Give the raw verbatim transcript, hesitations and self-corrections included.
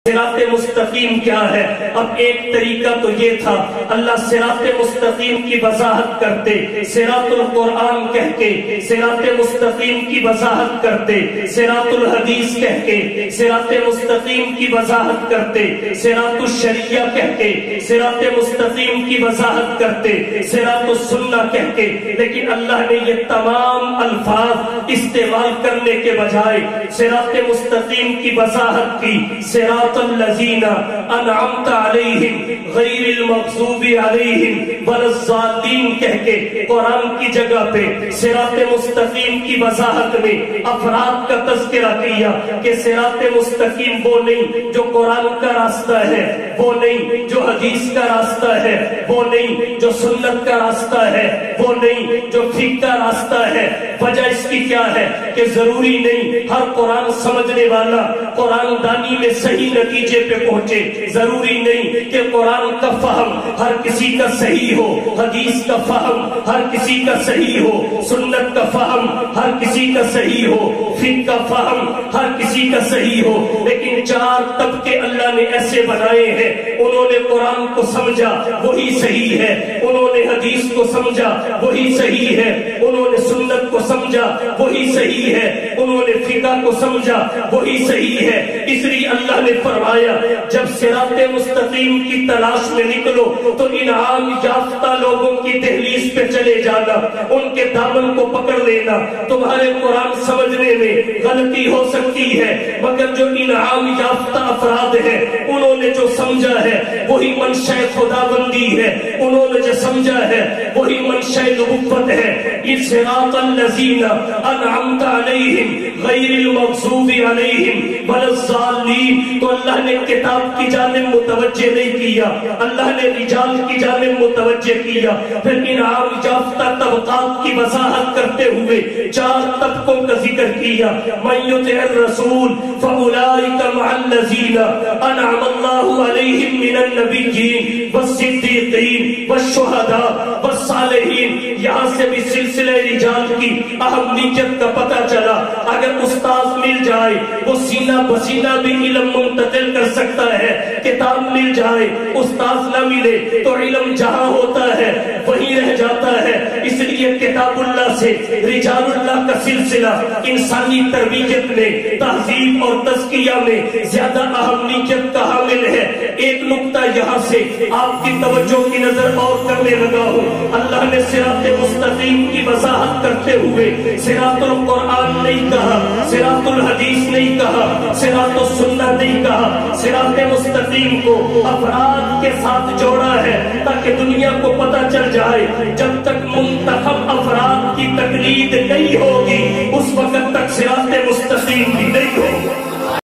صراط مستقیم کیا ہے؟ اب ایک طریقہ تو یہ تھا، اللہ صراط مستقیم کی وضاحت کرتے، صراط القرآن کہہ کے صراط مستقیم کی وضاحت کرتے، صراط الحدیث کہہ کے صراط مستقیم کی وضاحت کرتے، صراط الشریعہ کہہ کے صراط مستقیم کی وضاحت کرتے، صراط السنہ کہہ کے، لیکن اللہ نے یہ تمام الفاظ استعمال کرنے کے بجائے صراط مستقیم کی وضاحت کی، صراط الذین انعمت علیہم غیر المغضوب علیہم ولا الضالین کہہ کے قرآن کی جگہ پہ صراط مستقیم کی وضاحت میں افراد کا تذکرہ کیا کہ صراط مستقیم وہ نہیں جو قرآن کا راستہ ہے، وہ نہیں جو حدیث کا راستہ ہے، وہ نہیں جو سنت کا راستہ ہے، وہ نہیں جو فقہ کا راستہ ہے۔ وجہ اس کی کیا ہے کہ ضروری نہیں ہر قرآن سمجھنے والا قرآن دانی میں صحیح نتیجے پہ پہنچے، ضروری نہیں کہ قرآن کا فہم ہر کسی کا صحیح ہو، حدیث کا فہم ہر کسی کا صحیح ہو، سنت کا فہم ہر کسی کا صحیح ہو، فقہ کا فہم ہر کسی کا صحیح ہو، لیکن چار طبقے اللہ نے ایسے بنائے ہیں۔ انہوں نے قرآن کو سمجھا وہی صحیح ہے، انہوں نے حدیث کو سمجھا وہی صحیح ہے، انہوں نے سنت کو سمجھا وہی صحیح ہے، انہوں نے فقہ کو سمجھا وہی صحیح ہے۔ اس لیے اللہ نے فرمایا جب صراط مستقیم کی تلاش میں نکلو تو انعام یافتہ لوگوں کی دہلیز پہ چلے جانا، ان کے دامن کو پکڑ لینا۔ تمہارے قرآن سمجھنے میں غلطی ہو سکتی ہے مگر جو انعام یافتہ افراد ہیں انہوں نے جو سمجھا ہے وہی منشأ خدا بندی ہے، انہوں نے جو سمجھا ہے وہی منشأ نبوت ہے۔ صراط الذین انعمت علیہم غیر المغضوب علیہم ولا الضالین، تو اللہ نے کتاب کی جانب متوجہ نہیں کیا، اللہ نے رجال کی جانب متوجہ کیا، پھر انعام یافتہ طبقات کی وضاحت کرتے ہوئے چار طبقوں کا ذکر کیا۔ من یطع الرسول فاولئک مع الذین انعم اللہ علیہم من النبیین والصدیقین والشہداء والصالحین۔ یہاں سے بھی سلسلہ رجال کی اہمیت کا پتہ چلا۔ اگر استاذ مل جائے وہ سینہ بسینہ بھی علم منتقل کر سکتا ہے، کتاب مل جائے استاذ نہ ملے تو علم جہاں ہوتا ہے وہیں رہ جاتا ہے۔ اس لیے کتاب اللہ سے رجال اللہ کا سلسلہ انسانی تربیت میں، تہذیب اور تزکیہ میں زیادہ اہمیت کا حامل ہے۔ ایک نقطہ یہاں سے آپ کی توجہ کی نظر اور کرنے لگا ہوں۔ اللہ نے صراط مستقیم کی وضاحت کرتے ہوئے صراط القرآن نہیں کہا، صراط الحدیث نہیں کہا، صراط السنہ نہیں کہا، صراط مستقیم کو افراد کے ساتھ جوڑا ہے تاکہ دنیا کو پتہ چل جائے جب تک منتخب افراد کی تقلید نہیں ہوگی اس وقت تک صراط مستقیم بھی نہیں ہوگی۔